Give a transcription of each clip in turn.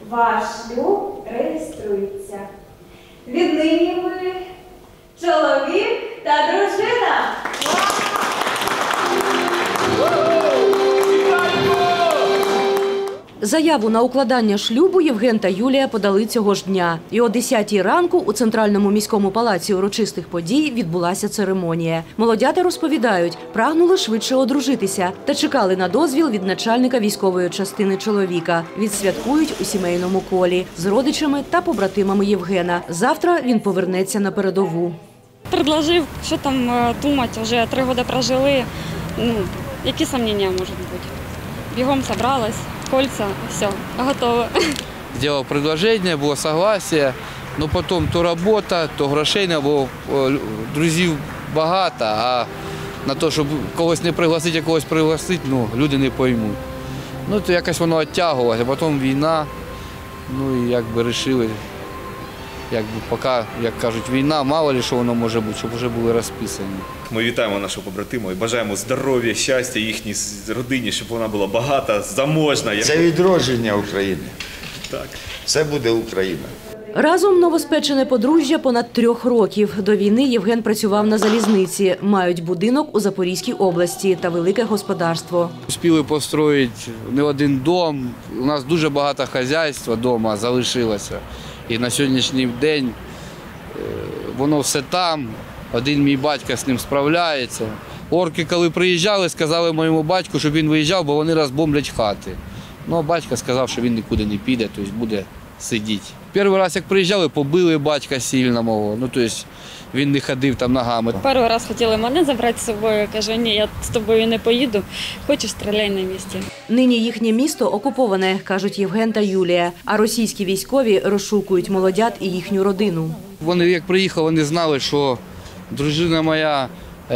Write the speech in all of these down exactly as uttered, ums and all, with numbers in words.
Ваш шлюб реєструється. Віднині ви чоловік та дружина. Заяву на укладання шлюбу Євген та Юлія подали цього ж дня. І о десятій ранку у Центральному міському палаці урочистих подій відбулася церемонія. Молодята розповідають, прагнули швидше одружитися та чекали на дозвіл від начальника військової частини чоловіка. Відсвяткують у сімейному колі з родичами та побратимами Євгена. Завтра він повернеться на передову. Предложив, що там думати, вже три роки прожили. Ну, які сумніви можуть бути? Бігом зібралась. Кольца, все, готово. Сделал предложение, было согласие, но потом то робота, то грошей не було, друзів багато, а на те, щоб когось не пригласити, а когось пригласити, ну, люди не поймуть. Ну, то якось воно відтягувалося, а потім війна, ну і якби вирішили, якби поки, як кажуть, війна, мало ли що воно може бути, щоб вже були розписані. Ми вітаємо нашого побратима і бажаємо здоров'я, щастя їхній родині, щоб вона була багата, заможна. Це відродження України. Так. Це буде Україна. Разом новоспечене подружжя понад трьох років. До війни Євген працював на залізниці. Мають будинок у Запорізькій області та велике господарство. Успіли построїти не один дом. У нас дуже багато хазяйства вдома залишилося. І на сьогоднішній день воно все там. Один мій батько з ним справляється. Орки, коли приїжджали, сказали моєму батьку, щоб він виїжджав, бо вони розбомблять хати. Ну, батько сказав, що він нікуди не піде, тобто буде сидіти. Перший раз, як приїжджали, побили батька сильно мого. Ну, тобто він не ходив там ногами. Перший раз хотіли мене забрати з собою. Каже, ні, я з тобою не поїду. Хочеш, стріляй на місці. Нині їхнє місто окуповане, кажуть Євген та Юлія. А російські військові розшукують молодят і їхню родину. Вони, як приїхали, вони знали, що дружина моя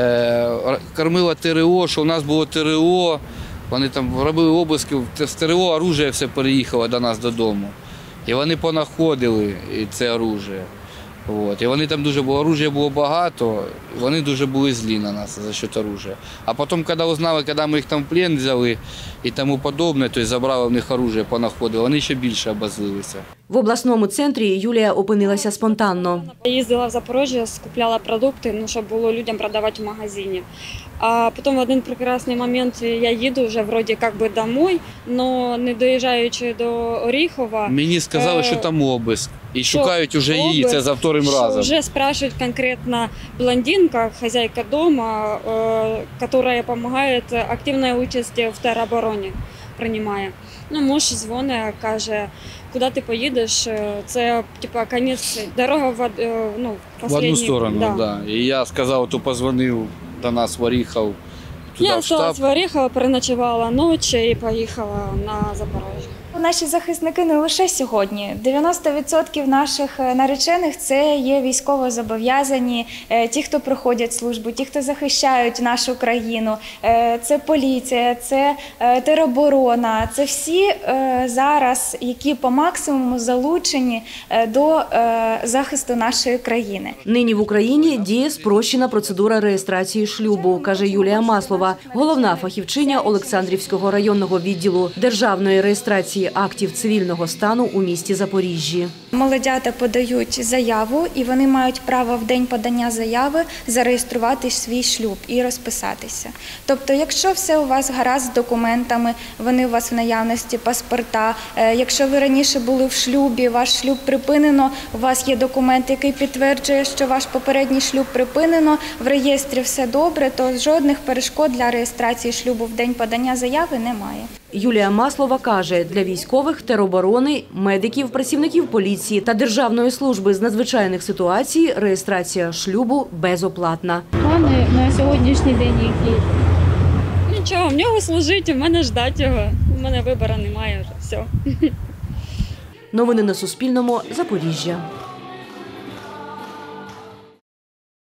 е, кормила ТРО, що у нас було ТРО. Вони там робили обиски, з ТРО оружие все переїхало до нас додому. І вони понаходили це оружие. От. І вони там дуже було, оружия було багато, вони дуже були злі на нас за счет оружия. А потім, коли узнали, коли ми їх там в плен взяли і тому подобне, то забрали в них оружие, понаходили, вони ще більше обозлилися. В обласному центрі Юлія опинилася спонтанно. Я їздила в Запоріжжя, скупляла продукти, ну, щоб було людям продавати в магазині. А потім в один прекрасний момент я їду вже вроді як би домой, але не доїжджаючи до Оріхова. Мені сказали, що там обиск. І шукають уже її, це за вторим разом. Вже спрашивают конкретно блондинка, хозяйка дома, которая помогает, активне участь в теробороні приймає. Ну, муж дзвонить, каже, куди ти поїдеш, це типа кінець, дорога в, ну, в одну сторону, да. Да. І я сказав, то позвонив до нас в Оріхов. Я осталась в Оріхово, переночувала ночі і поїхала на Запоріжжя. Наші захисники не лише сьогодні. дев'яносто відсотків наших наречених – це є військовозобов'язані, ті, хто проходять службу, ті, хто захищають нашу країну. Це поліція, це тероборона, це всі зараз, які по максимуму залучені до захисту нашої країни. Нині в Україні діє спрощена процедура реєстрації шлюбу, каже Юлія Маслова, головна фахівчиня Олександрівського районного відділу державної реєстрації актів цивільного стану у місті Запоріжжі. Молодята подають заяву, і вони мають право в день подання заяви зареєструвати свій шлюб і розписатися. Тобто, якщо все у вас гаразд з документами, вони у вас в наявності, паспорта, якщо ви раніше були в шлюбі, ваш шлюб припинено, у вас є документ, який підтверджує, що ваш попередній шлюб припинено, в реєстрі все добре, то жодних перешкод для реєстрації шлюбу в день подання заяви немає. Юлія Маслова каже, для військових, тероборони, медиків, працівників поліції та Державної служби з надзвичайних ситуацій реєстрація шлюбу безоплатна. Плани на сьогоднішній день які? Нічого, в нього служити, в мене ждати його. У мене вибору немає вже, все. Новини на Суспільному. Запоріжжя.